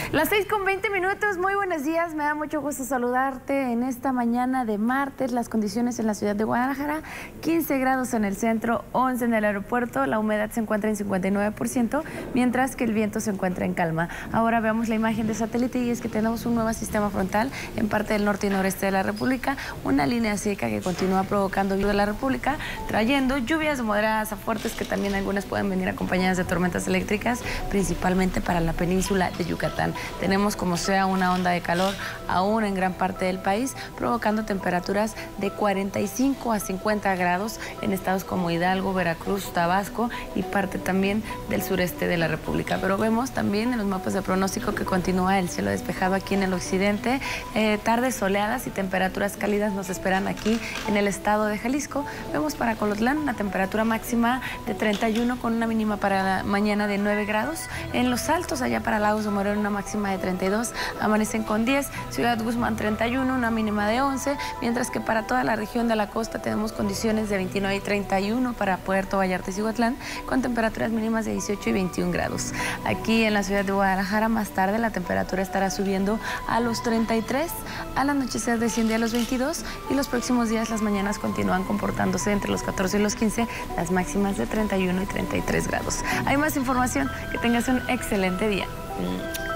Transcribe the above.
Las 6:20, muy buenos días, me da mucho gusto saludarte en esta mañana de martes. Las condiciones en la ciudad de Guadalajara, 15 grados en el centro, 11 en el aeropuerto, la humedad se encuentra en 59%, mientras que el viento se encuentra en calma. Ahora veamos la imagen de satélite y es que tenemos un nuevo sistema frontal en parte del norte y noreste de la República, una línea seca que continúa provocando lluvia de la República, trayendo lluvias moderadas a fuertes que también algunas pueden venir acompañadas de tormentas eléctricas, principalmente para la península de Yucatán. Tenemos como sea una onda de calor aún en gran parte del país, provocando temperaturas de 45 a 50 grados en estados como Hidalgo, Veracruz, Tabasco y parte también del sureste de la República. Pero vemos también en los mapas de pronóstico que continúa el cielo despejado aquí en el occidente, tardes soleadas y temperaturas cálidas nos esperan aquí en el estado de Jalisco. Vemos para Colotlán una temperatura máxima de 31 con una mínima para la mañana de 9 grados. En Los Altos, allá para Lagos de Moreno, una máxima de 32, amanecen con 10, Ciudad Guzmán 31, una mínima de 11, mientras que para toda la región de la costa tenemos condiciones de 29 y 31 para Puerto Vallarta y Cihuatlán, con temperaturas mínimas de 18 y 21 grados. Aquí en la ciudad de Guadalajara, más tarde la temperatura estará subiendo a los 33, al anochecer desciende a los 22 y los próximos días las mañanas continúan comportándose entre los 14 y los 15, las máximas de 31 y 33 grados. Hay más información, que tengas un excelente día.